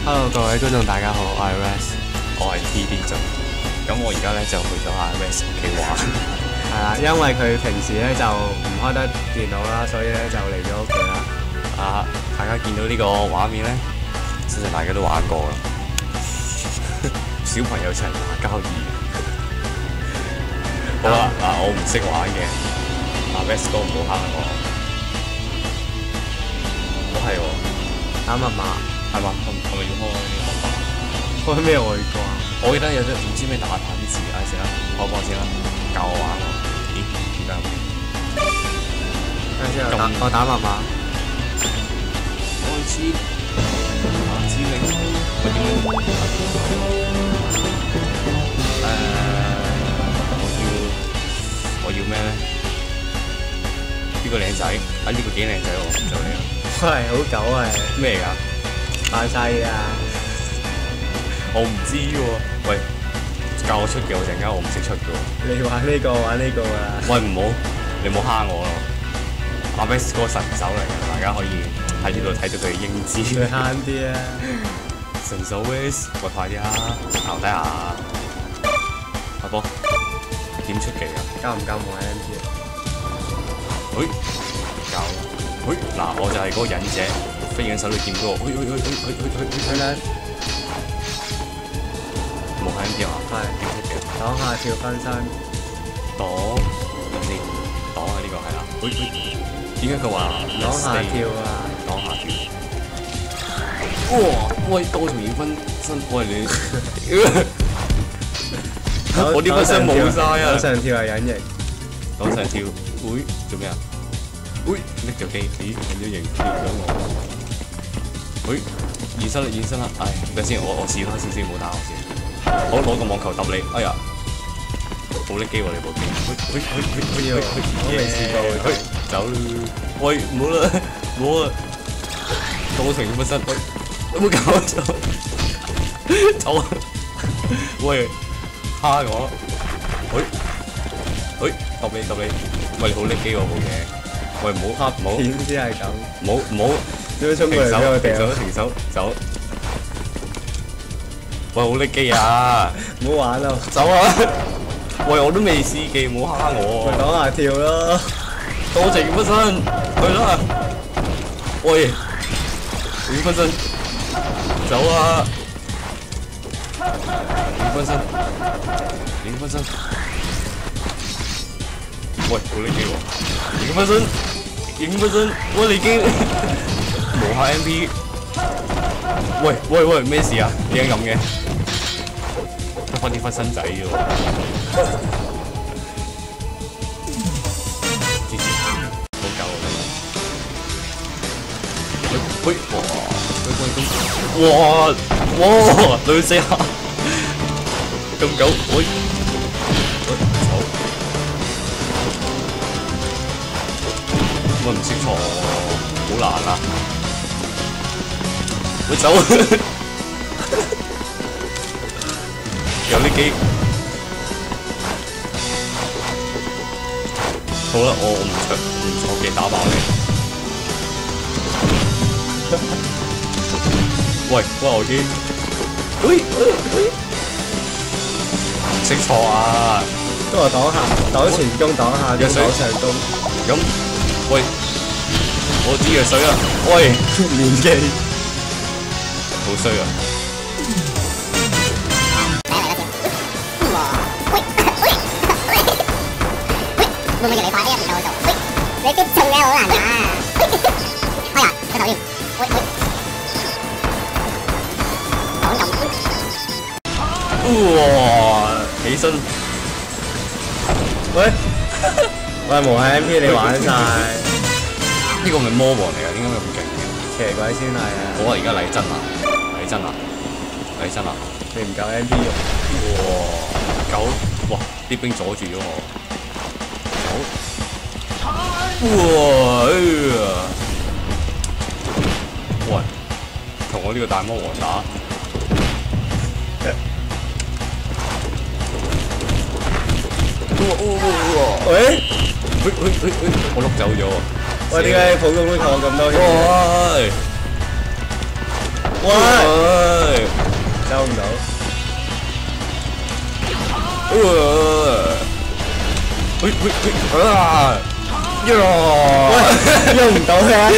Hello， 各位觀眾大家好，我係 Res， 我係 TD 總。咁我而家咧就去咗阿 Res 屋企玩。 係啦，因為佢平時咧就唔開得電腦啦，所以咧就嚟咗屋企啦。 大家見到呢個畫面咧，相信大家都玩過啦。小朋友齊打交易。好啦，我唔識玩嘅，阿 Res 哥唔好蝦我。都係喎， 打密碼係嘛？係咪要開密碼？ 開咩外掛？ 我記得有隻唔知咩打啲字，先啦，開波先啦，教我玩喎。咦？點解咁嘅？ 等陣先，我打密碼。 開始指令，我點樣？我要咩咧？呢個靚仔，呢個幾靚仔喎，就你啦。 喂，好狗啊！ 咩㗎？ 扮晒嘢啊！ 我唔知喎。喂，教我出嘅，我陣間我唔識出嘅喎。 你玩呢個玩呢個啊！ 喂，唔好，你唔好蝦我咯。阿 Res 哥神手嚟嘅，大家可以喺呢度睇到佢嘅英姿。 你慳啲啊！ 神手 Res，喂，快啲啊！咬低下。阿波，點出奇啊？ 教唔教我 MP 啊？ 喂，教。喂，嗱，我就係嗰個忍者，飛緊手裏劍嗰個。 去啦！ 冇喺 MP 啊？ 係。 點出嘅？ 擋下跳分身。 擋，等先，擋下呢個係啦。喂，點解佢話擋下跳啊？ 擋下跳。哇！喂，多重影分身，喂你，我啲分身冇晒啊！ 擋上跳係隱形。 擋上跳，喂，做咩啊？喂，拎咗機，咦，影咗形，跌咗我。喂，現身啦，現身啦！唉，等先，我試翻少少，唔好打我先。好，攞個網球揼你，哎呀！好叻機喎你部機， 我未試過， 走啦！喂，唔好啦，唔好啊！多重影分身，喂，有冇搞錯？走啊！喂，蝦我！喂，揼你！喂，你好叻機喎部嘢！喂，唔好蝦，唔好！ 點知係咁？ 唔好！ 點解衝過嚟俾我掉？ 停手，走！喂，好叻機啊！ 唔好玩啦！ 走啊！喂，我都未試技，唔好蝦我。 咪擋下跳咯！ 多謝影分身，去啦！喂，影分身，走啊！影分身，喂，好叻機喎！影分身，喂，你已經無下 MP。喂，咩事啊？點解咁嘅？得翻啲分身仔啫喎。支持，好狗啊！哇！女死下，咁狗，喂，走，我唔識錯，好難啊！喂，走，有啲機。好啦，我唔錯嘅，打爆你。喂，我已經，識錯啊！ 都話擋前攻，擋下攻，擋上攻。 咁，喂，我知藥水啊！喂， 連機， 好衰啊！ 會唔會越嚟快啲啊？唔夠做，你啲中嘅好難打啊！開呀，個頭先， 哇！起身， 喂，無限 MP 你玩晒， 呢個咪魔王嚟㗎？點解咁勁嘅？ 邪鬼先係啊！ 好啊，而家嚟真啦！ 你唔夠 MP 用。 哇！夠！哇！啲兵阻住咗我。哇！喂，同我呢個大魔王打。 喂， 我碌走咗。 喂，點解普通都扣咁多血？ 喂！ 喂！ 收唔到。 啊！ 喐唔到嘅。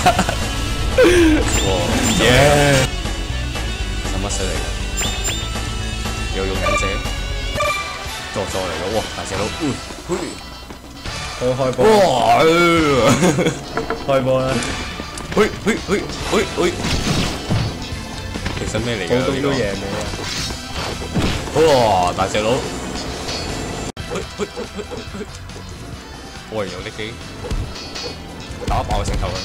耶！使乜水嚟㗎？又用忍者，助嚟嘅，哇！大隻佬， 佢開波， 哇！ 開波啦！ 其實咩嚟㗎？ 普通都呢贏你啊！ 個哇！大隻佬，喂，有力機，打爆個石頭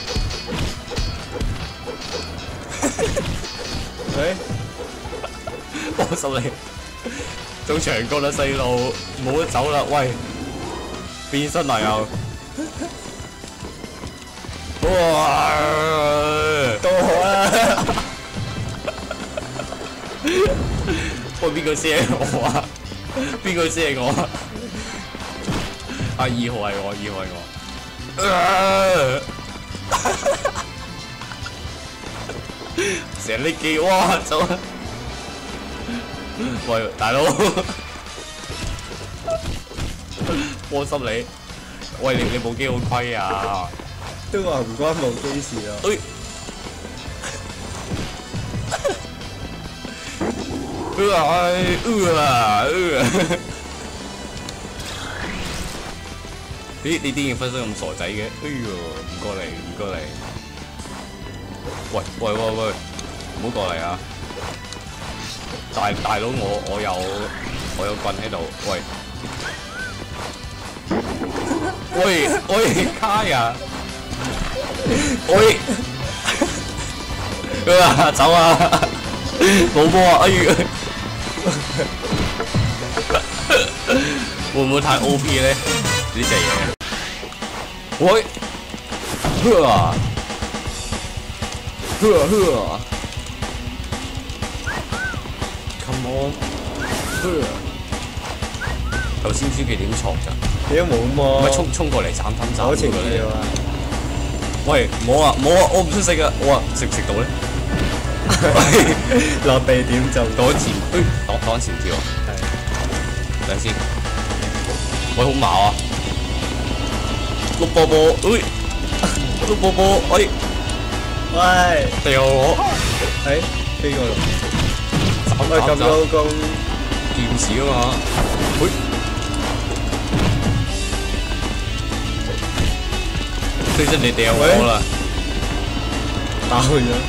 佢！ 誒， 幫手你，做長角啦細路，冇得走啦！喂，變身啊又！哇！ 到我啦！ 喂，邊個先係我啊？邊個先係我啊？啊，2號係我，2號係我。成力機，哇！走啊！喂，大佬，幫心你。喂，你部機好虧啊！ 都話唔關部機事咯。 哎！咦？你啲嘢分身咁傻仔嘅？哎呦，唔過嚟，唔過嚟！喂，唔好過嚟啊！大佬，我有棍喺度，喂，卡呀！喂，走啊！冇波啊！哎呀，會唔會太 OP 咧？呢隻嘢，喂，come on，頭先招技點錯㗎？ 你都冇嘛？ 咪衝過嚟斬好情㗎你調啊！ 喂，冇啊，我唔識食啊！我話食唔食到咧？ 落地點就擋前，擋前跳啊！ 係等先，喂，好矛啊！碌波波，碌波波，喂，掉我， 飛過嚟， 斬咁高攻， 劍士啊嘛，飛身你掉我啦， 打佢咗。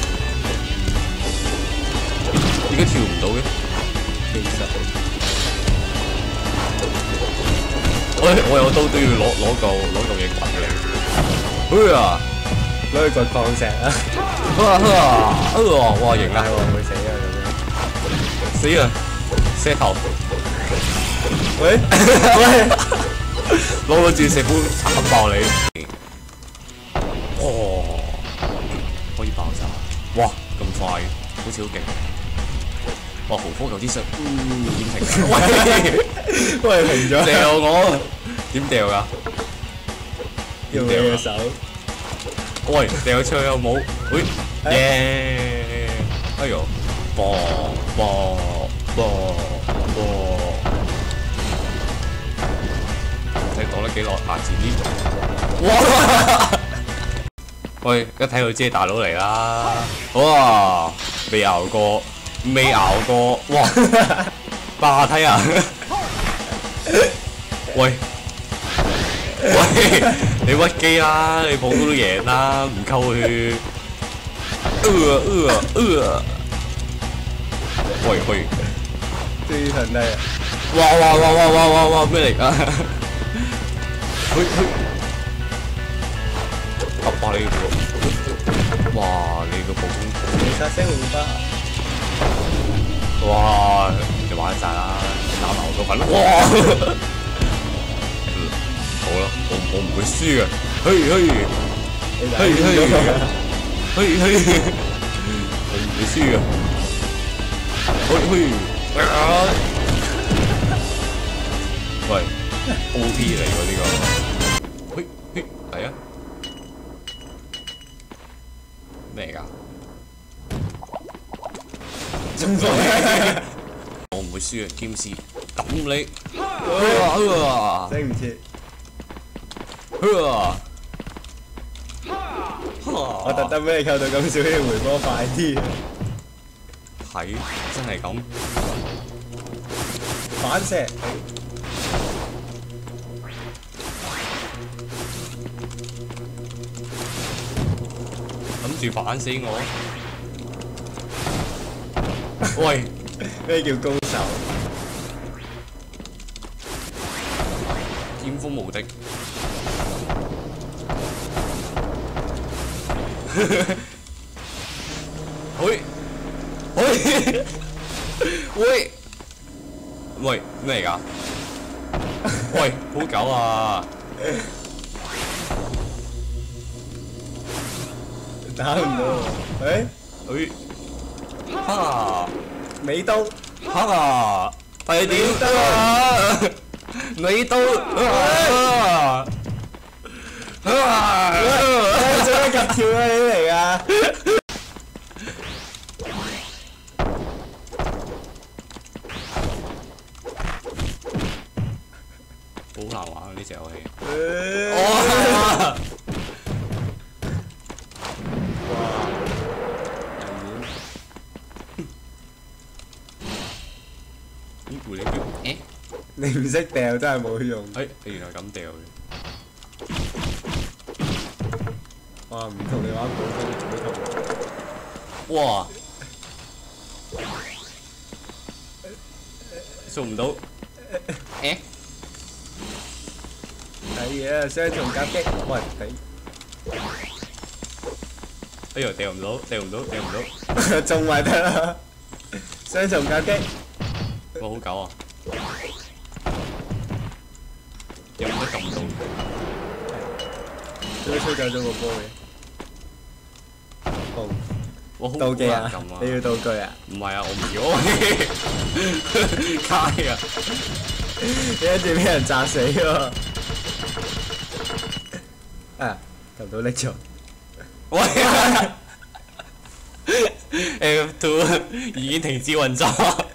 點解跳唔到嘅？ 其實我有刀都要攞嚿嘢滾嚟。 攞去掘礦石啊！ 哇，型啊！ 會死啊咁樣。 死啊！石頭。 喂， 攞個鑽石杯慘爆你！哦，可以爆炸！哇，咁快，好似好勁！哇，豪科球之術，點停？ 喂，停咗。 掉我，點掉㗎？ 用你嘅手。 喂，掉出去有冇？喂，耶！哎呦，啵！你擋得幾耐？下前啲。哇！喂，一睇就知係大佬嚟啦！哇，未熬過，哇！霸睇啊！喂，你屈機啦，你普都贏啦，唔溝血。喂， 終於停低啦！ 哇，咩嚟㗎？哇！你個，哇！你個暴風， 你殺聲紅花。 哇！就玩晒啦，打埋我個粉，哇！好啦，我唔會輸嘅，我唔會輸嘅，喂 ，OP 嚟喎呢個，嚟啊！咩嚟㗎？ 中火。 我唔會輸嘅，劍士揼你， 整唔切，我特登俾你扣到咁少，要回波快啲。 係真係咁。 反射， 諗住反死我。喂， 咩叫高手？ 劍鋒無敵。喂，喂，喂，喂，咩嚟㗎？喂，好狗啊！ 打唔到喎， 誒，哈， 美刀， 哈，係點啊？美刀啊！ 做咩咁跳起嚟啊？ 好難玩啊！呢隻遊戲。 哇！ 咦，狐狸標？誒， 你唔識掉真係冇用。 誒，原來咁掉嘅。 哇！唔同你玩普通。 哇！掃唔到。誒？ 係啊，雙重夾擊，喂， 哎呦，掉唔到，掉唔到，掉唔到。 頂，中咪得啦。雙重夾擊， 哇，好狗啊！有冇得撳到？ 都吹走咗個波嘅。好， 哇，好道具啊好難撳啊！ 你要道具啊？ 唔係啊，我唔要。街啊！ 你跟住俾人砸死喎！啊，撳到拎咗。 喂，F2 已經停止運作。